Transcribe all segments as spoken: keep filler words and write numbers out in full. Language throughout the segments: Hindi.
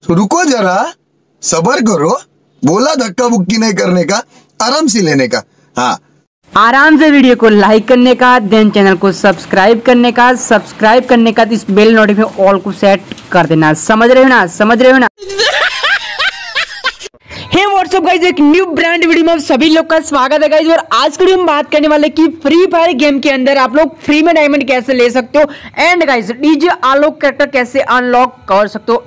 तो रुको जरा, सबर करो। बोला धक्का बुक्की नहीं करने का, आराम से लेने का। हाँ, आराम से वीडियो को लाइक करने का, देन चैनल को सब्सक्राइब करने का, सब्सक्राइब करने का तो इस बेल नोटिफिकेशन ऑल को सेट कर देना। समझ रहे हो ना, समझ रहे हो ना। हे व्हाट्सअप गाइस, एक न्यू ब्रांड वीडियो में आप सभी लोग का स्वागत है गाइस। और आज की वीडियो में बात करने वाले कि फ्री फायर गेम के अंदर आप लोग फ्री में डायमंड कैसे ले सकते हो, and guys DJ Alok character कैसे अनलॉक कर सकते हो।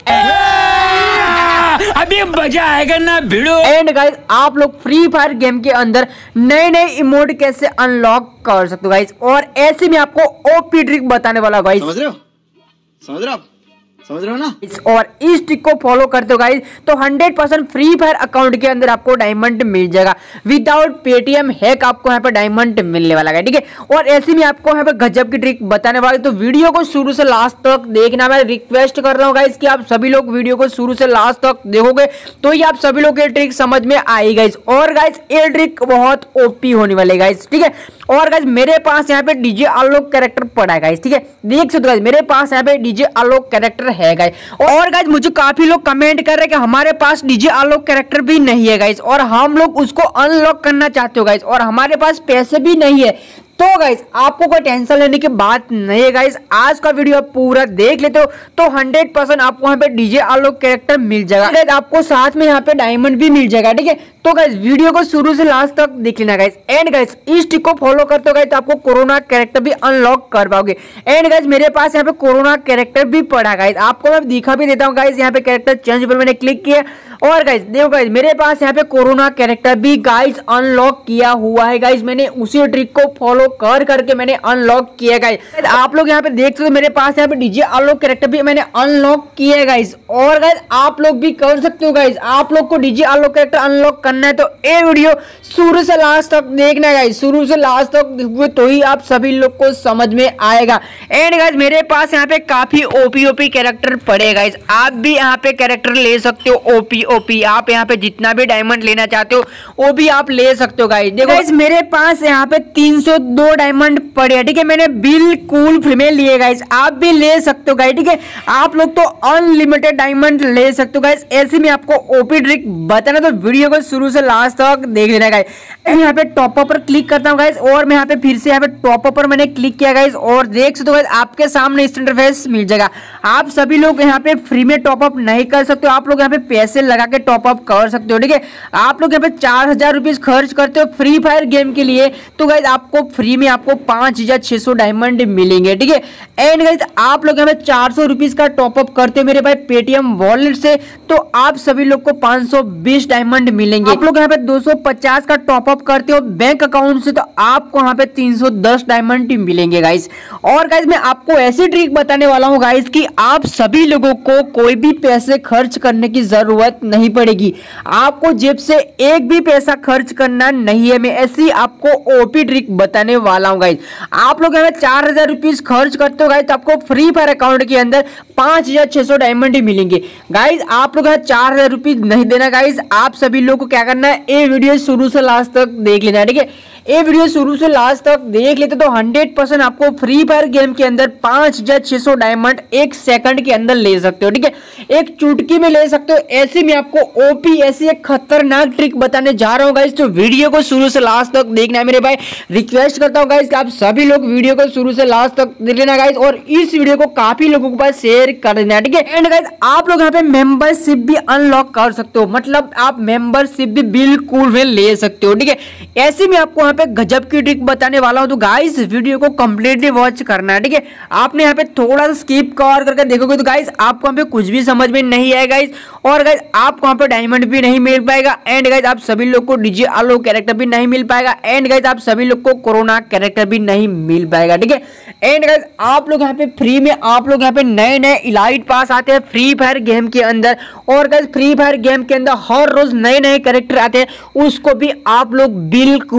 अभी मजा आएगा ना भिड़ो। एंड गाइस आप लोग फ्री फायर गेम के अंदर नए नए इमोट कैसे अनलॉक कर सकते हो गाइस। और ऐसे में आपको ओपी ट्रिक बताने वाला गाइस। समझ रहे हो, समझ रहे हो, समझ रहे हो ना। और इस ट्रिक को फॉलो करते हो गाइस तो hundred percent Free Fire account के अंदर आपको डायमंड मिल जाएगा। विदाउट पेटीएम हैक आपको यहाँ पे डायमंड मिलने वाला है, ठीक है। और ऐसे में आपको यहाँ पे गजब की ट्रिक बताने वाले, तो वीडियो को शुरू से लास्ट तक देखना। मैं रिक्वेस्ट कर रहा हूँ गाइस कि आप सभी लोग वीडियो को शुरू से लास्ट तक देखोगे तो ये आप सभी लोग ये ट्रिक समझ में आई गाइस। और गाइस ये ट्रिक बहुत ओपी होने वाले गाइस, ठीक है। और गाइस मेरे पास यहाँ पे डीजे आलोक कैरेक्टर पड़ा है गाइस, ठीक है। देख सकते हो गाइस मेरे पास यहाँ पे डीजे आलोक कैरेक्टर है गाइस। और गाइस मुझे काफी लोग कमेंट कर रहे हैं कि हमारे पास डीजे आलोक कैरेक्टर भी नहीं है गाइस, और हम लोग उसको अनलॉक करना चाहते हो गाइस, और हमारे पास पैसे भी नहीं है। तो गाइस आपको कोई टेंशन लेने की बात नहीं है गाइस। आज का वीडियो आप पूरा देख लेते हो तो हंड्रेड परसेंट आपको यहाँ पे डीजे आलोक कैरेक्टर मिल जाएगा गाइस। आपको साथ में यहाँ पे डायमंड भी मिल जाएगा, ठीक है। तो गाइस वीडियो को शुरू से लास्ट तक देख लेना गाइस। एंड गाइस इस ट्रिक को फॉलो करते हो गाइस तो आपको कोरोना कैरेक्टर भी अनलॉक कर पाओगे। एंड गाइस मेरे पास यहाँ पे कोरोना कैरेक्टर भी पड़ा गाइस, आपको मैं दिखा भी देता हूँ गाइस। यहाँ पे कैरेक्टर चेंज पर मैंने क्लिक किया और गाइस देखो गाइस मेरे पास यहाँ पे कोरोना कैरेक्टर भी गाइस अनलॉक किया हुआ है गाइस। मैंने उसी ट्रिक को फॉलो कर करके मैंने अनलॉक किया गाइस। आप लोग यहाँ पे देख सकते हो मेरे पास यहाँ पे डीजे आलोक कैरेक्टर भी मैंने अनलॉक किया है गाइस। और गाइस आप लोग भी कर सकते हो गाइस। आप लोग को डीजे आलोक कैरेक्टर अनलॉक करना है तो ये वीडियो शुरू से लास्ट तक देखना है गाइस। शुरू से लास्ट तक देखोगे तो ही आप सभी लोग को समझ में आएगा। एंड गाइस मेरे पास यहाँ पे काफी ओपी ओपी कैरेक्टर पड़े गाइस। आप भी यहाँ पे कैरेक्टर ले सकते हो ओपी ओपी। आप यहाँ पे जितना भी डायमंड लेना चाहते हो वो भी आप ले सकते हो गाइस। देखो गाइस मेरे पास यहाँ पे तीन सौ दो डायमंड पड़े हैं, ठीक है। मैंने बिल्कुल फ्री में लिए गाइस, आप भी ले सकते हो गाइस, ठीक है। आप लोग तो अनलिमिटेड डायमंड ले सकते हो गाइस। ऐसे में आपको ओपी ट्रिक बताना तो वीडियो को शुरू से लास्ट तक देख लेना गाइस। यहाँ पे टॉप अप पर क्लिक करता हूँ गाइस, और मैं यहाँ पे फिर से यहाँ पे टॉप अप पर मैंने क्लिक किया गाइस, और देख सकते हो गाइस आपके सामने इस इंटरफेस मिल जाएगा। आप सभी लोग यहाँ पे फ्री में टॉप अप नहीं कर सकते हो, आप लोग यहाँ पे पैसे लगा के टॉप अप कर सकते हो, ठीक है। आप लोग यहाँ पे चार हजार रुपीज खर्च करते हो फ्री फायर गेम के लिए तो गाइस आपको फ्री में आपको पांच हजार छह सौ डायमंड मिलेंगे, ठीक है। एंड गाइस आप लोग यहाँ पे चार सौ रुपीज का टॉप अप करते हो मेरे भाई पेटीएम वॉलेट से तो आप सभी लोग को पांच सौ बीस डायमंड मिलेंगे। आप लोग यहाँ पे दो सौ पचास का टॉप अप करते हो बैंक अकाउंट से तो आपको यहाँ पे तीन सौ दस डायमंड मिलेंगे गाइस। और गाइस मैं आपको ऐसी ट्रिक बताने वाला हूँ गाइस कि आप सभी लोगों को कोई भी पैसे खर्च करने की जरूरत नहीं पड़ेगी। आपको जेब से एक भी पैसा खर्च करना नहीं है। मैं ऐसी आपको ओपी ट्रिक बताने वाला हूँ गाइस। आप लोग यहाँ चार हजार रुपीज खर्च करते हो गाइस तो आपको फ्री फायर अकाउंट के अंदर पांच हजार छह सौ डायमंड ही मिलेंगे गाइस। आप लोग यहाँ चार हजार रुपीज नहीं देना गाइस। आप सभी लोग को क्या करना है, ये वीडियो शुरू से लास्ट तक देख लेना है, ठीक है। ये वीडियो शुरू से लास्ट तक देख लेते तो हंड्रेड परसेंट आपको फ्री फायर गेम के अंदर पांच हजार छह सौ डायमंड एक सेकंड के अंदर ले सकते हो, ठीक है। एक चुटकी में ले सकते हो। ऐसे में आपको ओपी ऐसी एक खतरनाक ट्रिक बताने जा रहा हूँ गाइस, तो वीडियो को शुरू से लास्ट तक देखना है मेरे भाई। रिक्वेस्ट करता हूँ गाइस कि आप सभी लोग वीडियो को शुरू से लास्ट तक देख लेना गाइस, और इस वीडियो को काफी लोगों के पास शेयर कर देना है, ठीक है। एंड गाइस आप लोग यहाँ पे मेंबरशिप भी अनलॉक कर सकते हो, मतलब आप मेंबरशिप भी बिल्कुल में ले सकते हो, ठीक है। ऐसे में आपको पे गजब की ट्रिक बताने वाला हूं तो गाइस वीडियो को कंप्लीटली वॉच करना है, ठीक है। आपने यहाँ पे थोड़ा सा स्किप कर करके देखोगे तो गाइस आपको यहाँ पे कुछ भी समझ में नहीं आएगा गाइस। और गाइस आपको यहाँ पे डायमंड भी नहीं मिल पाएगा। एंड गाइस आप सभी लोग को डीजे आलोक कैरेक्टर भी नहीं मिल पाएगा। एंड गाइस आप सभी लोग को कोरोना कैरेक्टर भी नहीं मिल पाएगा, ठीक है। एंड गाइस आप लोग यहाँ पे फ्री में आप लोग यहाँ पे नए नए इलाइट पास आते हैं फ्री फायर गेम के अंदर। और गाइस फ्री फायर गेम के अंदर हर रोज नए नए कैरेक्टर आते हैं, उसको भी आप लोग बिल्कुल बाय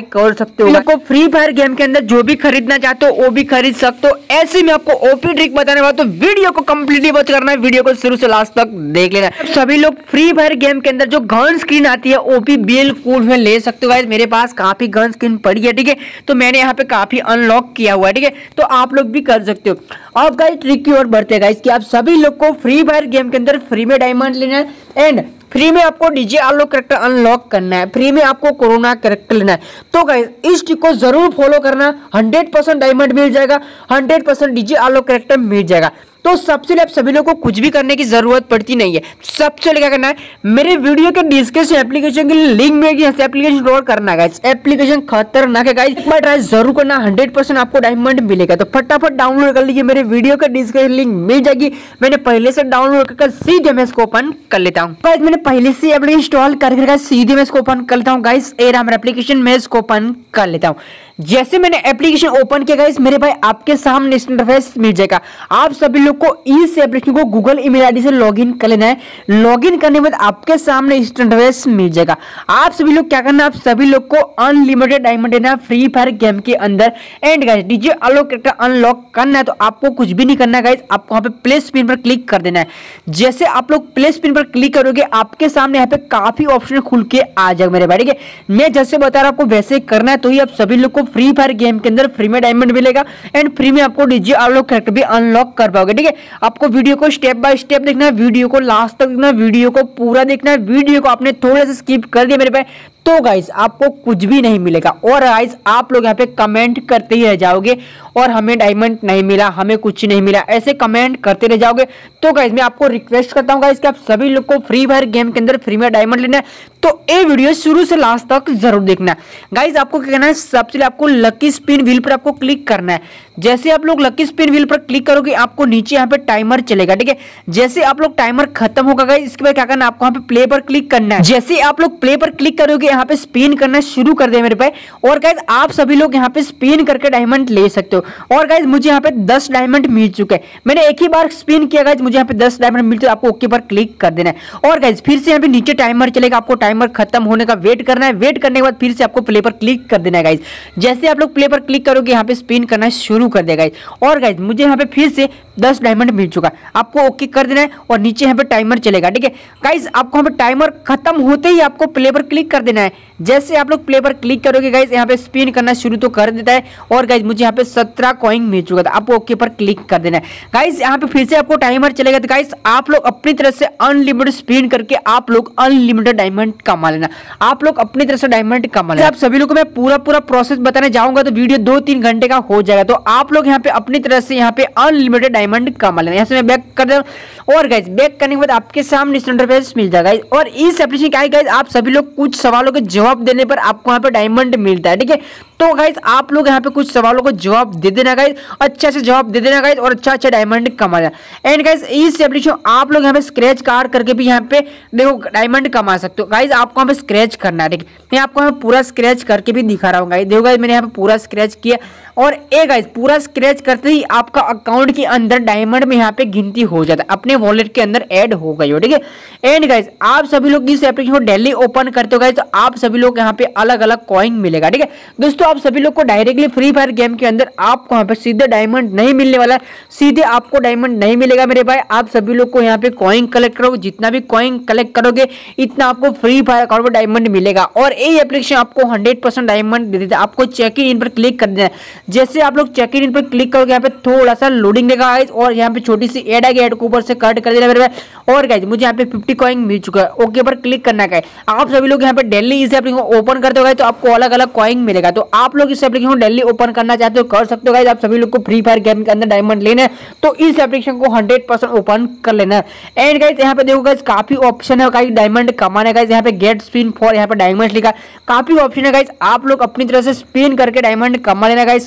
कर सकते हो। आपको फ्री फायर गेम के अंदर जो भी खरीदना चाहते हो वो भी खरीद सकते हो। ऐसे में आपको ओपी ट्रिक बताने वाला, तो वीडियो को कंप्लीटली वॉच करना है, वीडियो को शुरू से लास्ट तक देख लेना है। सभी लोग फ्री फायर गेम के अंदर जो गन स्क्रीन आती है ओपी बिल्कुल में ले सकते हो गाइस। मेरे पास काफी गन स्क्रीन पड़ी है, ठीक है, तो मैंने यहाँ पे काफी अनलॉक किया हुआ है, ठीक है, तो आप लोग भी कर सकते हो। अब गाइस ट्रिक की ओर बढ़ते हैं गाइस कि आप सभी लोग को फ्री फायर गेम के अंदर फ्री में डायमंड लेना है एंड फ्री में आपको डीजे आलो कैरेक्टर अनलॉक करना है, फ्री में आपको कोरोना कैरेक्टर लेना है। तो गाइस इस ट्रिक को जरूर फॉलो करना, हंड्रेड परसेंट डायमंड मिल जाएगा, hundred percent DJ Alok character मिल जाएगा। तो सबसे पहले आप सभी लोगों को कुछ भी करने की जरूरत पड़ती नहीं है। सबसे पहले क्या करना है, मेरे वीडियो के डिस्क्रिप्शन एप्लीकेशन की लिंक में एप्लीकेशन डाउनलोड करना है गाइस। एप्लीकेशन खतरनाक है गाइस, एक बार ट्राई जरूर करना, हंड्रेड परसेंट आपको डायमंड मिलेगा। तो फटाफट डाउनलोड कर लीजिए, मेरे वीडियो के डिस्क्रिप्शन लिंक मिल जाएगी। मैंने पहले से डाउनलोड कर सीधे मैं इसको ओपन कर लेता हूँ गाइस। मैंने पहले से एप्लीकेशन इंस्टॉल करके सीधे मैं इसको ओपन कर लेता हूँ गाइस। एप्लीकेशन में इसको ओपन कर लेता हूँ। जैसे मैंने एप्लीकेशन ओपन किया गाइस, मेरे भाई आपके सामने इंटरफेस मिल जाएगा। आप सभी लोग को इस एप्लीकेशन को गूगल ईमेल आईडी से लॉगिन कर लेना है। लॉगिन करने के बाद आपके सामने इंटरफेस मिल जाएगा। आप सभी लोग क्या करना है, आप सभी लोग को अनलिमिटेड डायमंड देना है फ्री फायर गेम के अंदर and guys DJ Alok character unlock करना है। तो आपको कुछ भी नहीं करना है गाइस, आपको यहाँ पे प्ले स्पिन पर क्लिक कर देना है। जैसे आप लोग प्ले स्पिन पर क्लिक करोगे आपके सामने यहाँ पे काफी ऑप्शन खुल के आ जाएगा मेरे भाई, ठीक है। मैं जैसे बता रहा हूं आपको वैसे करना है, तो ही आप सभी लोग को फ्री फायर गेम के अंदर फ्री में डायमंड मिलेगा एंड फ्री में आपको डीजे आलो कैरेक्टर भी अनलॉक कर पाओगे, ठीक है। आपको वीडियो को स्टेप बाय स्टेप देखना है, वीडियो को लास्ट तक देखना है, वीडियो को पूरा देखना है। वीडियो को आपने थोड़ा सा स्किप कर दिया मेरे भाई तो गाइस आपको कुछ भी नहीं मिलेगा और गाइस आप लोग यहाँ पे कमेंट करते ही रह जाओगे और हमें डायमंड नहीं मिला, हमें कुछ नहीं मिला, ऐसे कमेंट करते रह जाओगे। तो गाइस मैं आपको रिक्वेस्ट करता हूँ गाइस कि आप सभी लोग को फ्री फायर गेम के अंदर फ्री में डायमंड लेना है, तो ये वीडियो शुरू से लास्ट तक जरूर देखना। गाइस आपको क्या करना है, सबसे पहले आपको लकी स्पिन व्हील पर आपको क्लिक करना है। जैसे आप लोग लकी स्पिन व्हील पर क्लिक करोगे आपको नीचे यहाँ पे टाइमर चलेगा, ठीक है। जैसे आप लोग टाइमर खत्म होगा गाइस, इसके बाद क्या करना है, आपको यहाँ पे प्ले पर क्लिक करना है। जैसे आप लोग प्ले पर क्लिक करोगे यहाँ पे स्पिन करना शुरू कर दे मेरे भाई और गाइस आप सभी लोग यहाँ पे स्पिन करके डायमंड ले सकते हो। और गाइस मुझे यहाँ पे दस डायमंड मिल चुके हैं, मैंने एक ही बार स्पिन किया गाइस, मुझे यहाँ पे दस डायमंड मिलते, आपको ओके पर क्लिक कर देना है। और गाइस फिर से यहाँ पे नीचे टाइमर चलेगा, आपको टाइमर खत्म होने का वेट करना है। वेट करने के बाद फिर से आपको प्ले पर क्लिक कर देना है गाइस। जैसे आप लोग प्ले पर क्लिक करोगे यहाँ पे स्पिन करना शुरू कर देगा गाइस। और गाइस मुझे यहाँ पे फिर से दस डायमंड मिल चुका है, आपको ओके कर देना है और नीचे यहाँ पे टाइमर चलेगा, ठीक है। गाइस आपको यहाँ पे टाइमर खत्म होते ही आपको प्ले पर क्लिक कर देना है। जैसे आप लोग प्ले पर क्लिक करोगे गाइस यहाँ पे स्पिन करना शुरू तो कर देता है और गाइस मुझे यहाँ पे सत्रह कॉइन मिल चुका था, आपको ओके पर क्लिक कर देना है। गाइस यहाँ पे फिर से आपको टाइमर चलेगा, तो गाइस आप लोग अपनी तरफ से अनलिमिटेड स्पिन करके आप लोग अनलिमिटेड डायमंड कमा लेना, आप लोग अपनी तरफ से डायमंड कमा लेना। आप सभी लोग को मैं पूरा पूरा प्रोसेस बताने जाऊंगा तो वीडियो दो तीन घंटे का हो जाएगा, तो आप लोग यहाँ पे अपनी तरफ से यहाँ पे अनलिमिटेड डायमंड कमा लेना। यहाँ से मैं बैक कर दूं और गाइस बैक करने के बाद आपके सामने इंटरफेस मिल जाएगा और इस एप्लीकेशन क्या है गाइस, आप सभी लोग कुछ सवालों के जवाब देने पर आपको यहाँ पे डायमंड मिलता है, ठीक है। तो गाइस आप लोग यहाँ पे कुछ सवालों को जवाब दे देना गाइस, अच्छा से जवाब दे देना गाइस और अच्छा अच्छा डायमंड कमा लेना। एंड गाइस इस एप्लीकेशन आप लोग यहाँ पे स्क्रैच कार्ड करके भी यहाँ पे देखो डायमंड कमा सकते हो। गाइस आपको यहाँ पे स्क्रैच करना है, ठीक है। मैं आपको यहाँ पे पूरा स्क्रैच करके भी दिखा रहा हूँ गाइस, देखो गाइस मैंने यहाँ पे पूरा स्क्रैच किया और ए गाइस पूरा स्क्रैच करते ही आपका अकाउंट के अंदर डायमंड में यहाँ पे गिनती हो जाता है, अपने वॉलेट के अंदर ऐड हो गई हो, ठीक है। एंड गाइस आप सभी लोग इस एप्लीकेशन को डेली ओपन करते हो गाइस, तो आप सभी लोग यहाँ पे अलग अलग कॉइन मिलेगा, ठीक है दोस्तों। आप सभी लोग को डायरेक्टली फ्री फायर गेम के अंदर आपको यहाँ पे सीधे डायमंड नहीं मिलने वाला है, सीधे आपको डायमंड नहीं मिलेगा मेरे भाई। आप सभी लोग को यहाँ पे कॉइन कलेक्ट करोगे, जितना भी कॉइन कलेक्ट करोगे इतना आपको फ्री फायर अकाउंट में डायमंड मिलेगा और ये एप्लीकेशन आपको हंड्रेड परसेंट डायमंड दे देता है। आपको चेक इन पर क्लिक कर देना है। जैसे आप लोग चेक इन पर क्लिक करोगे यहाँ पे थोड़ा सा लोडिंग देगा गाइस और यहाँ पे छोटी सी एड आएगी, एड को ऊपर से कट कर देना मेरे भाई। और गाइस मुझे यहाँ पे फिफ्टी कॉइन मिल चुका है, ओके पर क्लिक करना है। आप सभी लोग यहाँ पे डेली इस एप्लीकेशन को ओपन करते हो तो आपको अलग अलग कॉइन मिलेगा, तो आप लोग इस एप्लीकेशन को डेली ओपन करना चाहते हो कर सकते हो गाइस। आप सभी लोग को फ्री फायर गेम के अंदर डायमंड लेना है तो इस एप्लीकेशन को हंड्रेड परसेंट ओपन कर लेना है। एंड गाइस यहाँ पे देखो गाइस काफी ऑप्शन है गाइस डायमंड कमाने गाइस, यहाँ पे गेट स्पिन फॉर यहाँ पे डायमंड लिखा, काफी ऑप्शन है गाइस। आप लोग अपनी तरह से स्पिन करके डायमंड कमा लेना गाइस,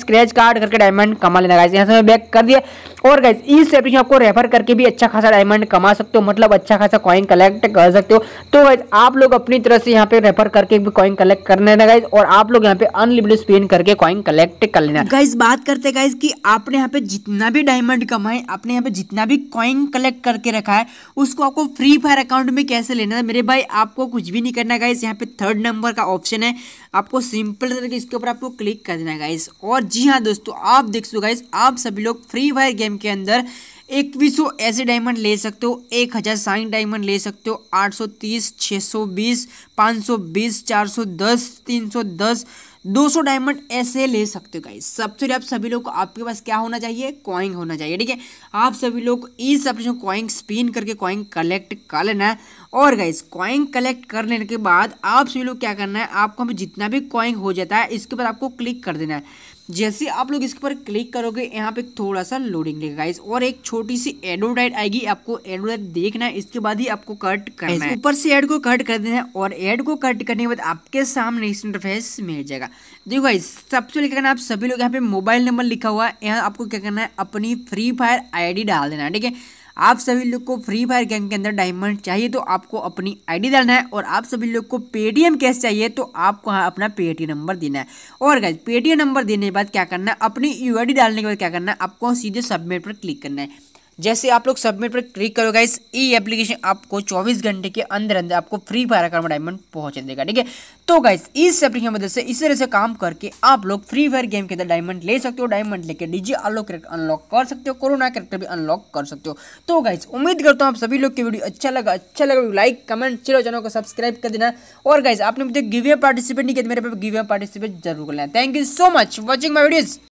स्क्रैच कार्ड करके डायमंड कमा लेना गाइस। यहाँ से मैं बैक कर दिया। और गाइस इस एप्लीकेशन आपको रेफर करके भी अच्छा खासा डायमंड कमा सकते हो, मतलब अच्छा खासा कॉइन कलेक्ट कर सकते हो। तो गाइस आप लोग अपनी तरह से यहाँ पे रेफर करके भी कॉइन कलेक्ट करने ना गाइस, और आप लोग यहाँ पे अनलिमिटेड स्पिन करके कॉइन कलेक्ट कर लेना। गाइस बात करते गाइस कि आपने यहाँ पे जितना भी डायमंड कमाए, आपने यहाँ पे जितना भी कॉइन कलेक्ट करके रखा है, उसको आपको फ्री फायर अकाउंट में कैसे लेना है मेरे भाई। आपको कुछ भी नहीं करना गाइस, यहाँ पे थर्ड नंबर का ऑप्शन है, आपको सिंपल तरीके इसके ऊपर आपको क्लिक कर देना गाइस। और जी हाँ दोस्तों, आप देख सकते हो गाइस, आप सभी लोग फ्री फायर गेम के अंदर इक्कीस सौ ऐसे डायमंड ले सकते हो, एक हज़ार साठ डायमंड ले सकते हो, आठ सौ तीस, छह सौ बीस, पाँच सौ बीस, चार सौ दस, तीन सौ दस, दो सौ डायमंड ऐसे ले सकते हो गाइस। सबसे पहले आप सभी लोग को आपके पास क्या होना चाहिए, कॉइन होना चाहिए, ठीक है। आप सभी लोग इस एप्लीकेशन कॉइन स्पिन करके कॉइन कलेक्ट कर लेना है। और गाइस कॉइन कलेक्ट कर लेने के बाद आप सभी लोग क्या करना है, आपको हमें जितना भी कॉइन हो जाता है इसके ऊपर आपको क्लिक कर देना है। जैसे आप लोग इसके ऊपर क्लिक करोगे, यहाँ पे थोड़ा सा लोडिंग लेगा गाइस, और एक छोटी सी एडवर्टाइज आएगी, आपको एडवर्टाइज देखना है, इसके बाद ही आपको कट करना है। ऊपर से ऐड को कट कर देना है, और ऐड को कट करने के बाद आपके सामने इस इंटरफेस मिल जाएगा। देखो गाइस, सबसे पहले क्या करना है, आप सभी लोग यहाँ पे मोबाइल नंबर लिखा हुआ है, यहाँ आपको क्या करना है, अपनी फ्री फायर आईडी डाल देना है, ठीक है। आप सभी लोग को फ्री फायर गेम के अंदर डायमंड चाहिए तो आपको अपनी आईडी डालना है, और आप सभी लोग को पेटीएम कैश चाहिए तो आपको हाँ अपना पेटीएम नंबर देना है। और गाइस पेटीएम नंबर देने के बाद क्या करना है, अपनी यूआईडी डालने के बाद क्या करना है, आपको सीधे सबमिट पर क्लिक करना है। जैसे आप लोग सबमिट पर क्लिक करोगे गाइस, ये एप्लीकेशन आपको चौबीस घंटे के अंदर अंदर आपको फ्री फायर अकाउंट में डायमंड पहुंचा देगा, ठीक है। तो गाइस इस एप्लीकेशन की मदद से इस तरह से काम करके आप लोग फ्री फायर गेम के अंदर डायमंड ले सकते हो, डायमंड लेके डीजे अनलॉक कैरेक्टर अनलॉक कर सकते हो, कोरोना कैरेक्टर भी अनलॉक कर सकते हो। तो गाइस उम्मीद करता हूँ आप सभी लोग की वीडियो अच्छा लगा अच्छा लगा लाइक कमेंट चलो चैनल को सब्सक्राइब कर देना। और गाइस आपने मुझे गिव अवे पार्टिसिपेट नहीं किया, मेरे पे गिव अवे पार्टिसिपेट जरूर करना है। Thank you so much watching my videos.